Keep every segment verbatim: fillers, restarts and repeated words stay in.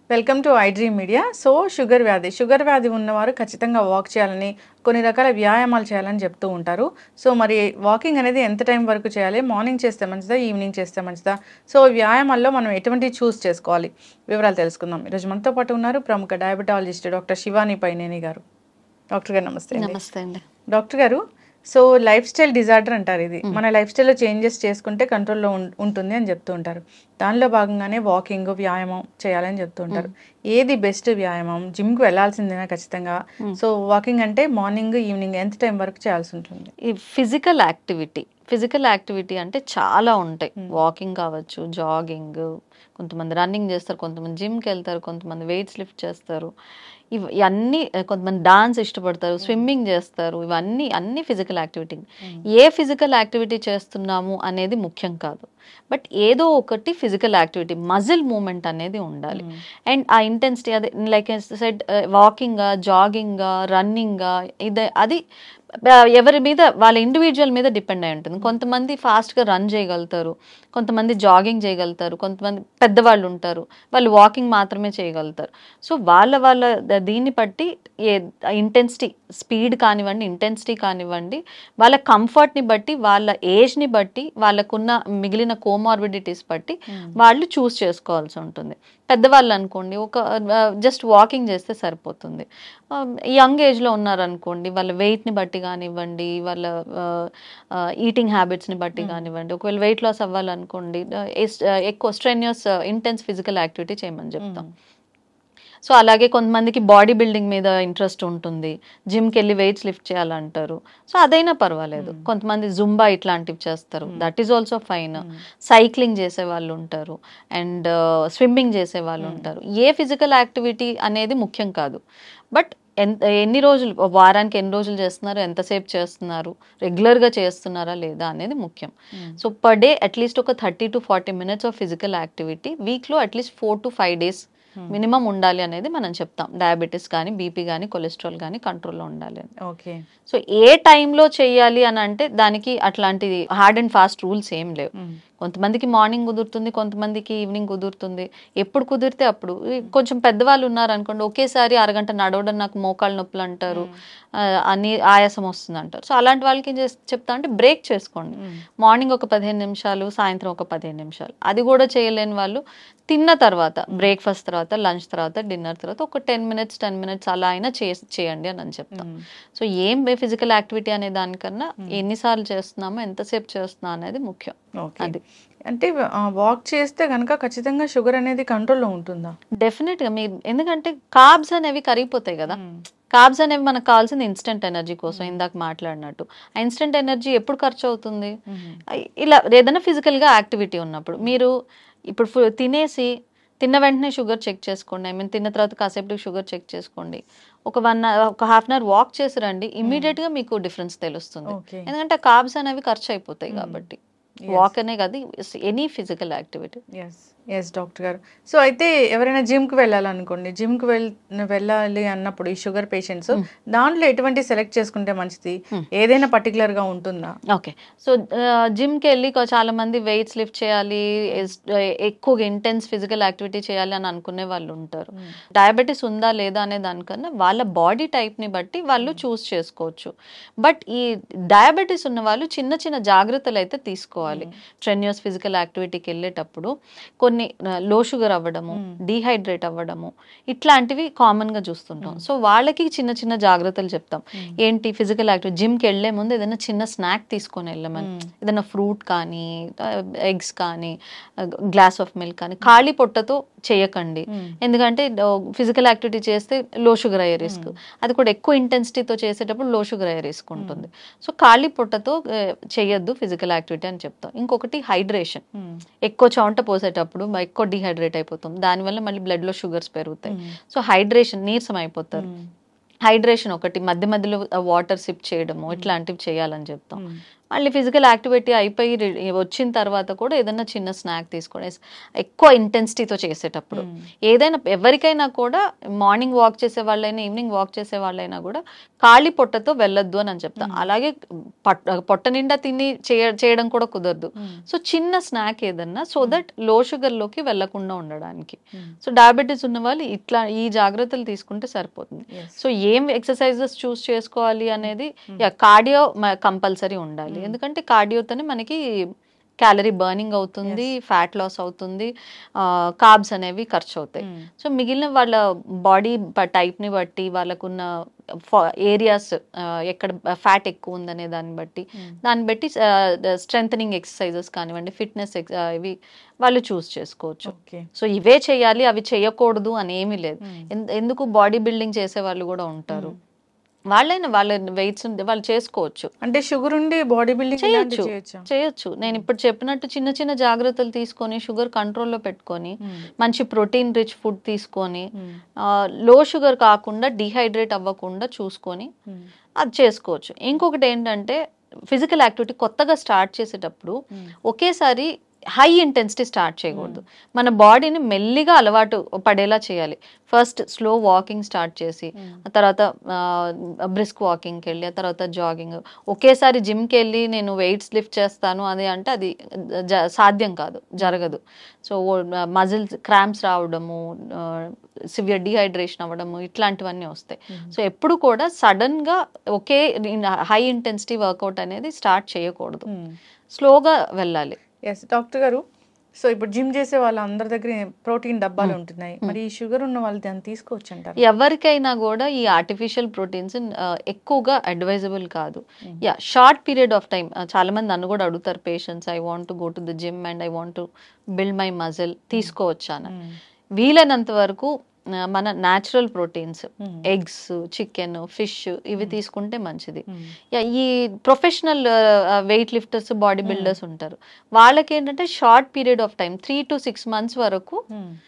Welcome to I dream media. So sugar వ్యాధి sugar వ్యాధి ఉన్నవారు ఖచ్చితంగా వాక్ చేయాలని, కొన్ని రకాల వ్యాయామాలు చేయాలని చెప్తూ ఉంటారు. సో మరి వాకింగ్ అనేది ఎంత టైం వరకు చేయాలి? మార్నింగ్ చేస్తే మంచిదా, ఈవినింగ్ చేస్తే మంచిదా? సో వ్యాయామాల్లో మనం ఎటువంటి చూస్ చేసుకోవాలి, వివరాలు తెలుసుకుందాం. ఈరోజు మనతో పాటు ఉన్నారు ప్రముఖ డయాబెటాలజిస్ట్ డాక్టర్ శివాని పైనేని గారు. డాక్టర్ గారు నమస్తే. నమస్తే అండి. డాక్టర్ గారు, సో లైఫ్ స్టైల్ డిజార్డర్ అంటారు. ఇది మన లైఫ్ స్టైల్లో చేంజెస్ చేసుకుంటే కంట్రోల్లో ఉంటుంది అని చెప్తూ ఉంటారు. దానిలో భాగంగానే వాకింగ్, వ్యాయామం చేయాలని చెప్తూ ఉంటారు. ఏది బెస్ట్ వ్యాయామం? జిమ్కి వెళ్ళాల్సిందేనా ఖచ్చితంగా? సో వాకింగ్ అంటే మార్నింగ్, ఈవినింగ్ ఎంత టైం వరకు చేయాల్సి ఉంటుంది? ఈ ఫిజికల్ యాక్టివిటీ ఫిజికల్ యాక్టివిటీ అంటే చాలా ఉంటాయి. వాకింగ్ కావచ్చు, జాగింగ్, కొంతమంది రన్నింగ్ చేస్తారు, కొంతమంది జిమ్కి వెళ్తారు, కొంతమంది వెయిట్స్ లిఫ్ట్ చేస్తారు, ఇవి అన్నీ, కొంతమంది డాన్స్ ఇష్టపడతారు, స్విమ్మింగ్ చేస్తారు. ఇవన్నీ అన్ని ఫిజికల్ యాక్టివిటీ. ఏ ఫిజికల్ యాక్టివిటీ చేస్తున్నాము అనేది ముఖ్యం కాదు, బట్ ఏదో ఒకటి ఫిజికల్ యాక్టివిటీ, మజిల్ మూమెంట్ అనేది ఉండాలి. అండ్ ఆ ఇంటెన్సిటీ, అదే లైక్ సెడ్ వాకింగా, జాగింగా, రన్నింగా, ఇది అది ఎవరి మీద, వాళ్ళ ఇండివిజువల్ మీద డిపెండ్ అయి ఉంటుంది. కొంతమంది ఫాస్ట్గా రన్ చేయగలుగుతారు, కొంతమంది జాగింగ్ చేయగలుగుతారు, కొంతమంది పెద్దవాళ్ళు ఉంటారు, వాళ్ళు వాకింగ్ మాత్రమే చేయగలుగుతారు. సో వాళ్ళ వాళ్ళ దీన్ని బట్టి ఏ ఇంటెన్సిటీ, స్పీడ్ కానివ్వండి, ఇంటెన్సిటీ కానివ్వండి, వాళ్ళ కంఫర్ట్ని బట్టి, వాళ్ళ ఏజ్ని బట్టి, వాళ్ళకున్న మిగిలిన కోమార్బిడిటీస్ బట్టి వాళ్ళు చూస్ చేసుకోవాల్సి ఉంటుంది. పెద్దవాళ్ళు అనుకోండి, ఒక జస్ట్ వాకింగ్ చేస్తే సరిపోతుంది. యంగ్ ఏజ్లో ఉన్నారనుకోండి, వాళ్ళ వెయిట్ని బట్టి కానివ్వండి, వాళ్ళ ఈటింగ్ హ్యాబిట్స్ని బట్టి కానివ్వండి, ఒకవేళ వెయిట్ లాస్ అవ్వాలనుకోండి, ఎక్కువ స్ట్రెన్యూస్ ఇంటెన్స్ ఫిజికల్ యాక్టివిటీ చేయమని చెప్తాం. సో అలాగే కొంతమందికి బాడీ బిల్డింగ్ మీద ఇంట్రెస్ట్ ఉంటుంది, జిమ్కి వెళ్ళి వెయిట్స్ లిఫ్ట్ చేయాలంటారు. సో అదైనా పర్వాలేదు. కొంతమంది జుంబా ఇట్లాంటివి చేస్తారు, that is also fine. Cycling చేసే వాళ్ళు ఉంటారు, అండ్ స్విమ్మింగ్ చేసే వాళ్ళు ఉంటారు. ఏ ఫిజికల్ యాక్టివిటీ అనేది ముఖ్యం కాదు, బట్ ఎంత ఎన్ని రోజులు, వారానికి ఎన్ని రోజులు చేస్తున్నారు, ఎంతసేపు చేస్తున్నారు, రెగ్యులర్గా చేస్తున్నారా లేదా అనేది ముఖ్యం. సో పర్ డే అట్లీస్ట్ ఒక thirty to forty minutes of physical activity, వీక్లో at least four to five days minimum ఉండాలి అనేది మనం చెప్తాం. డయాబెటీస్ కానీ, బీపీ కానీ, కొలెస్ట్రాల్ కానీ కంట్రోల్లో ఉండాలి అని. ఓకే. సో ఏ టైంలో చేయాలి అని అంటే దానికి అట్లాంటి హార్డ్ అండ్ ఫాస్ట్ రూల్స్ ఏం లేవు. కొంతమందికి మార్నింగ్ కుదురుతుంది, కొంతమందికి ఈవినింగ్ కుదురుతుంది. ఎప్పుడు కుదిరితే అప్పుడు. కొంచెం పెద్దవాళ్ళు ఉన్నారు అనుకోండి, ఒకేసారి అరగంట నడవడం నాకు మోకాళ్ళ నొప్పులు అంటారు, అని ఆయాసం వస్తుంది అంటారు. సో అలాంటి వాళ్ళకి ఏం చేసి చెప్తా అంటే బ్రేక్ చేసుకోండి. మార్నింగ్ ఒక పదిహేను నిమిషాలు, సాయంత్రం ఒక పదిహేను నిమిషాలు. అది కూడా చేయలేని వాళ్ళు తిన్న తర్వాత, బ్రేక్ఫాస్ట్ తర్వాత, లంచ్ తర్వాత, డిన్నర్ తర్వాత ఒక టెన్ మినిట్స్ టెన్ మినిట్స్ అలా అయినా చేయండి అని అని చెప్తాం. సో ఏం ఫిజికల్ యాక్టివిటీ అనే దానికన్నా ఎన్నిసార్లు చేస్తున్నామో, ఎంతసేపు చేస్తున్నా అనేది ముఖ్యం. అది అంటే వాక్ చేస్తే కనుక ఖచ్చితంగా షుగర్ అనేది కంట్రోల్లో ఉంటుందా? డెఫినెట్గా. మీరు ఎందుకంటే కార్బ్స్ అనేవి కరిగిపోతాయి కదా. కార్బ్స్ అనేవి మనకు కావాల్సింది ఇన్స్టెంట్ ఎనర్జీ కోసం, ఇందాక మాట్లాడినట్టు. ఆ ఇన్స్టెంట్ ఎనర్జీ ఎప్పుడు ఖర్చు అవుతుంది? ఇలా ఏదైనా ఫిజికల్గా యాక్టివిటీ ఉన్నప్పుడు. మీరు ఇప్పుడు తినేసి తిన్న వెంటనే షుగర్ చెక్ చేసుకోండి, ఐ మీన్ తిన్న తర్వాత కాసేపు షుగర్ చెక్ చేసుకోండి. ఒక వన్ ఒక హాఫ్ అన్ అవర్ వాక్ చేసి రండి, ఇమ్మీడియట్గా మీకు డిఫరెన్స్ తెలుస్తుంది. ఎందుకంటే కార్బ్స్ అనేవి ఖర్చు అయిపోతాయి కాబట్టి. వాక్ అనే కాదు, any physical activity. Yes yes doctor గారు. సో అయితే ఎవరైనా జిమ్కి వెళ్ళాలనుకోండి, జిమ్కి వెళ్ వెళ్ళాలి అన్నప్పుడు ఈ షుగర్ పేషెంట్స్ దాంట్లో ఎటువంటి సెలెక్ట్ చేసుకుంటే మంచిది? ఏదైనా పర్టికులర్గా ఉంటుందా? ఓకే. సో జిమ్కి వెళ్ళి చాలా మంది వెయిట్స్ లిఫ్ట్ చేయాలి, ఎక్కువగా ఇంటెన్స్ ఫిజికల్ యాక్టివిటీ చేయాలి అని అనుకునే వాళ్ళు ఉంటారు. డయాబెటీస్ ఉందా లేదా అనే దానికన్నా వాళ్ళ బాడీ టైప్ని బట్టి వాళ్ళు చూస్ చేసుకోవచ్చు. బట్ ఈ డయాబెటీస్ ఉన్న వాళ్ళు చిన్న చిన్న జాగ్రత్తలు అయితే తీసుకోవాలి. స్ట్రెన్యూస్ ఫిజికల్ యాక్టివిటీకి వెళ్ళేటప్పుడు కొన్ని లో షుగర్ అవ్వడము, డీహైడ్రేట్ అవ్వడము, ఇట్లాంటివి కామన్ గా చూస్తుంటాం. సో వాళ్ళకి చిన్న చిన్న జాగ్రత్తలు చెప్తాం. ఏంటి ఫిజికల్ యాక్టివిటీ, జిమ్కి వెళ్లే ముందు ఏదైనా చిన్న స్నాక్ తీసుకొని వెళ్ళమని, ఏదైనా ఫ్రూట్ కానీ, ఎగ్స్ కానీ, గ్లాస్ ఆఫ్ మిల్క్ కానీ. ఖాళీ పొట్టతో చేయకండి, ఎందుకంటే ఫిజికల్ యాక్టివిటీ చేస్తే లో షుగర్ అయ్యే రిస్క్, అది కూడా ఎక్కువ ఇంటెన్సిటీతో చేసేటప్పుడు లో షుగర్ అయ్యే రిస్క్ ఉంటుంది. సో ఖాళీ పొట్టతో చేయొద్దు ఫిజికల్ యాక్టివిటీ అని చెప్తాం. ఇంకొకటి హైడ్రేషన్. ఎక్కువ చెమట పోసేటప్పుడు ఎక్కువ డిహైడ్రేట్ అయిపోతాం, దానివల్ల మళ్ళీ బ్లడ్ లో షుగర్స్ పెరుగుతాయి. సో హైడ్రేషన్, నీరసం అయిపోతారు. హైడ్రేషన్ ఒకటి, మధ్య మధ్యలో వాటర్ సిప్ చేయడము, ఇట్లాంటివి చేయాలని చెప్తాం. మళ్ళీ ఫిజికల్ యాక్టివిటీ అయిపోయి రి- వచ్చిన తర్వాత కూడా ఏదైనా చిన్న స్నాక్ తీసుకోండి, ఎక్కువ ఇంటెన్సిటీతో చేసేటప్పుడు. ఏదైనా ఎవరికైనా కూడా మార్నింగ్ వాక్ చేసే వాళ్ళైనా ఈవినింగ్ వాక్ చేసే వాళ్ళైనా కూడా ఖాళీ పొట్టతో వెళ్ళొద్దు అని అని చెప్తాం. అలాగే పట్- పొట్ట నిండా తిని చేయ చేయడం కూడా కుదరదు. సో చిన్న స్నాక్ ఏదన్నా, సో దట్ లో షుగర్ లోకి వెళ్లకుండా ఉండడానికి. సో డయాబెటీస్ ఉన్న వాళ్ళు ఇట్లా ఈ జాగ్రత్తలు తీసుకుంటే సరిపోతుంది. సో ఏం ఎక్సర్సైజెస్ చూస్ చేసుకోవాలి అనేది, కార్డియో కంపల్సరీ ఉండాలి. ఎందుకంటే కార్డియోతోనే మనకి క్యాలరీ బర్నింగ్ అవుతుంది, ఫ్యాట్ లాస్ అవుతుంది, కార్బ్స్ అనేవి ఖర్చు అవుతాయి. సో మిగిలిన వాళ్ళ బాడీ టైప్ని బట్టి, వాళ్ళకున్న ఏరియాస్ ఎక్కడ ఫ్యాట్ ఎక్కువ ఉందనే దాన్ని బట్టి దాన్ని బట్టి స్ట్రెంథనింగ్ ఎక్సర్సైజెస్ కానివ్వండి, ఫిట్నెస్ ఇవి వాళ్ళు చూస్ చేసుకోవచ్చు. సో ఇవే చేయాలి అవి చేయకూడదు అని ఏమీ లేదు. ఎందుకు బాడీ బిల్డింగ్ చేసే వాళ్ళు కూడా ఉంటారు, వాళ్ళైనా వాళ్ళ వెయిట్స్ వాళ్ళు చేసుకోవచ్చు. అంటే షుగర్ ఉండి బాడీ బిల్డింగ్ చేయొచ్చు చేయొచ్చు నేను ఇప్పుడు చెప్పినట్టు చిన్న చిన్న జాగ్రత్తలు తీసుకొని షుగర్ కంట్రోల్లో పెట్టుకొని మంచి ప్రోటీన్ రిచ్ ఫుడ్ తీసుకొని లో షుగర్ కాకుండా డిహైడ్రేట్ అవ్వకుండా చూసుకొని అది చేసుకోవచ్చు. ఇంకొకటి ఏంటంటే ఫిజికల్ యాక్టివిటీ కొత్తగా స్టార్ట్ చేసేటప్పుడు ఒకేసారి హై ఇంటెన్సిటీ స్టార్ట్ చేయకూడదు. మన బాడీని మెల్లిగా అలవాటు పడేలా చేయాలి. ఫస్ట్ స్లో వాకింగ్ స్టార్ట్ చేసి, ఆ తర్వాత బ్రిస్క్ వాకింగ్కి వెళ్ళి, ఆ తర్వాత జాగింగ్. ఒకేసారి జిమ్కి వెళ్ళి నేను వెయిట్స్ లిఫ్ట్ చేస్తాను అది అంటే అది సాధ్యం కాదు, జరగదు. సో మజిల్స్ క్రాంప్స్ రావడము, సివియర్ డిహైడ్రేషన్ అవ్వడము ఇట్లాంటివన్నీ వస్తాయి. సో ఎప్పుడు కూడా సడన్గా ఒకే హై ఇంటెన్సిటీ వర్కౌట్ అనేది స్టార్ట్ చేయకూడదు, స్లోగా వెళ్ళాలి. ఎస్ డాక్టర్ గారు, సో ఇప్పుడు జిమ్ చేసే వాళ్ళ అందరి దగ్గర ప్రోటీన్ డబ్బాలు ఉంటున్నాయి, మరి ఈ షుగర్ ఉన్న వాళ్ళు దాన్ని తీసుకోవచ్చు అంటారు? ఎవరికైనా కూడా ఈ ఆర్టిఫిషియల్ ప్రోటీన్స్ ఎక్కువగా అడ్వైజబుల్ కాదు. Yeah short period of time, చాలా మంది నన్ను కూడా అడుగుతారు patients, I want to go to the gym and I want to build my muscle, తీసుకోవచ్చాను. వీలైనంత వరకు మన natural proteins, eggs, chicken, fish ఇవి తీసుకుంటే మంచిది. ఈ professional weight lifters, body builders ఉంటారు, వాళ్ళకి ఏంటంటే short period of time three to six months వరకు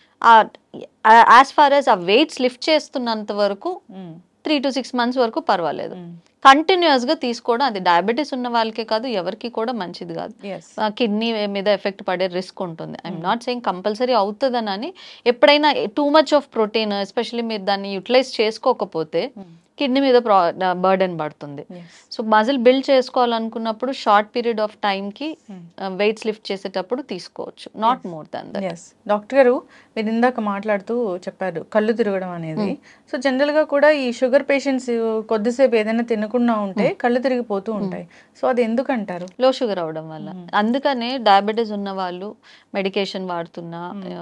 యాజ్ ఫార్ యాజ్ ఆ వెయిట్స్ లిఫ్ట్ చేస్తున్నంత వరకు త్రీ టు సిక్స్ మంత్స్ వరకు పర్వాలేదు. కంటిన్యూస్ గా తీసుకోవడం అది డయాబెటీస్ ఉన్న వాళ్ళకే కాదు ఎవరికి కూడా మంచిది కాదు. కిడ్నీ మీద ఎఫెక్ట్ పడే రిస్క్ ఉంటుంది. ఐఎమ్ నాట్ సెయింగ్ కంపల్సరీ అవుతుందని అని. ఎప్పుడైనా too much of protein especially మీరు దాన్ని యూటిలైజ్ చేసుకోకపోతే కిడ్నీ మీద బర్డెన్ పడుతుంది. సో మజిల్ బిల్డ్ చేసుకోవాలనుకున్నప్పుడు షార్ట్ పీరియడ్ ఆఫ్ టైంకి వెయిట్స్ లిఫ్ట్ చేసేటప్పుడు తీసుకోవచ్చు, not more than that. Doctor గారు, మీరు ఇందాక మాట్లాడుతూ చెప్పారు కళ్ళు తిరగడం అనేది. సో జనరల్ గా కూడా ఈ షుగర్ పేషెంట్స్ కొద్దిసేపు ఏదైనా తినకుండా ఉంటే కళ్ళు తిరిగిపోతూ ఉంటాయి. సో అది ఎందుకు అంటారు? లో షుగర్ అవడం వల్ల. అందుకనే డయాబెటీస్ ఉన్న వాళ్ళు మెడికేషన్ వాడుతున్నా,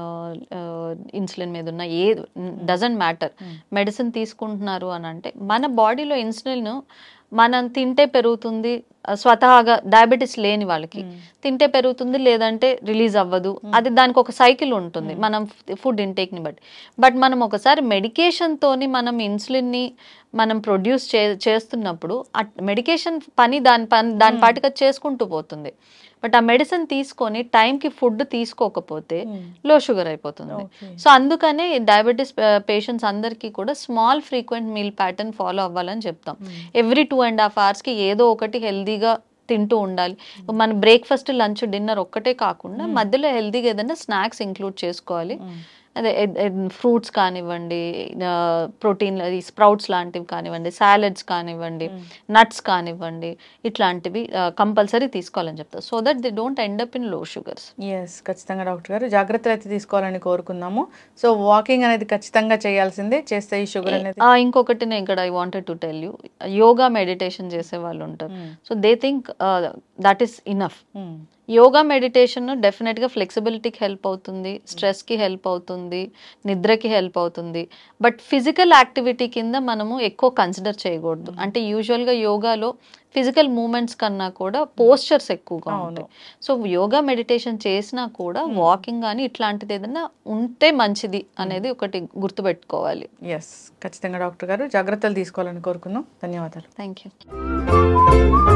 ఇన్సులిన్ మీద ఉన్న, ఏ డజంట్ మ్యాటర్, మెడిసిన్ తీసుకుంటున్నారు అని అంటే మన బాడీలో ఇన్సులిన్ మనం తింటే పెరుగుతుంది, స్వతహాగా డయాబెటీస్ లేని వాళ్ళకి తింటే పెరుగుతుంది, లేదంటే రిలీజ్ అవ్వదు. అది దానికి ఒక సైకిల్ ఉంటుంది మనం ఫుడ్ ఇంటేక్ని బట్టి. బట్ మనం ఒకసారి మెడికేషన్ తోని మనం ఇన్సులిన్ ని మనం ప్రొడ్యూస్ చే చేస్తున్నప్పుడు ఆ మెడికేషన్ పని దాని పని దాని పాటిగా చేసుకుంటూ పోతుంది. బట్ ఆ మెడిసిన్ తీసుకొని టైంకి ఫుడ్ తీసుకోకపోతే లో షుగర్ అయిపోతుంది. సో అందుకనే డయాబెటీస్ పేషెంట్స్ అందరికీ కూడా small frequent meal pattern follow అవ్వాలని చెప్తాం. ఎవ్రీ టూ అండ్ హాఫ్ అవర్స్కి ఏదో ఒకటి హెల్దీగా తింటూ ఉండాలి. మన బ్రేక్ఫాస్ట్, లంచ్, డిన్నర్ ఒక్కటే కాకుండా మధ్యలో హెల్దీగా ఏదైనా స్నాక్స్ ఇంక్లూడ్ చేసుకోవాలి. అదే ఫ్రూట్స్ కానివ్వండి, ప్రోటీన్ స్ప్రౌట్స్ లాంటివి కానివ్వండి, సాలెడ్స్ కానివ్వండి, నట్స్ కానివ్వండి, ఇట్లాంటివి కంపల్సరీ తీసుకోవాలని చెప్తారు. So that they don't end up in low sugars. Yes, ఖచ్చితంగా డాక్టర్ గారు జాగ్రత్తలు అయితే తీసుకోవాలని కోరుకుందాము. సో వాకింగ్ అనేది ఖచ్చితంగా చేయాల్సిందే, చేస్తే ఈ షుగర్ అనేది. ఇంకొకటి నేను ఇక్కడ I wanted to tell you, yoga meditation చేసే వాళ్ళు ఉంటారు. So they think that is enough. Yoga meditation డెఫినెట్గా ఫ్లెక్సిబిలిటీకి హెల్ప్ అవుతుంది, స్ట్రెస్కి హెల్ప్ అవుతుంది, నిద్రకి హెల్ప్ అవుతుంది. బట్ ఫిజికల్ యాక్టివిటీ కింద మనము ఎక్కువ కన్సిడర్ చేయకూడదు. అంటే యూజువల్గా యోగాలో ఫిజికల్ మూమెంట్స్ కన్నా కూడా పోస్చర్స్ ఎక్కువగా ఉంటాయి. సో యోగా మెడిటేషన్ చేసినా కూడా వాకింగ్ కానీ ఇట్లాంటిది ఏదైనా ఉంటే మంచిది అనేది ఒకటి గుర్తుపెట్టుకోవాలి. ఎస్, ఖచ్చితంగా డాక్టర్ గారు జాగ్రత్తలు తీసుకోవాలని కోరుకుందాం. ధన్యవాదాలు. Thank you.